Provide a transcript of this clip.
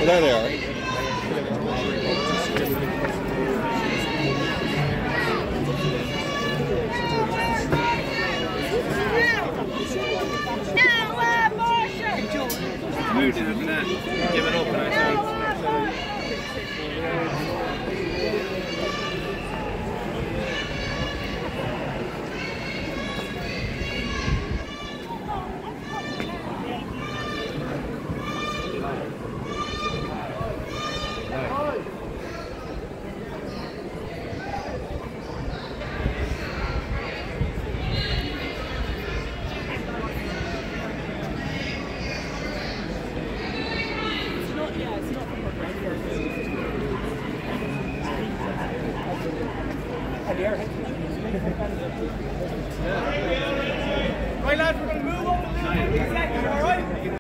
Well, there they are. Moved it, isn't it? Give it up and I Right lads, we're going to move up a little bit.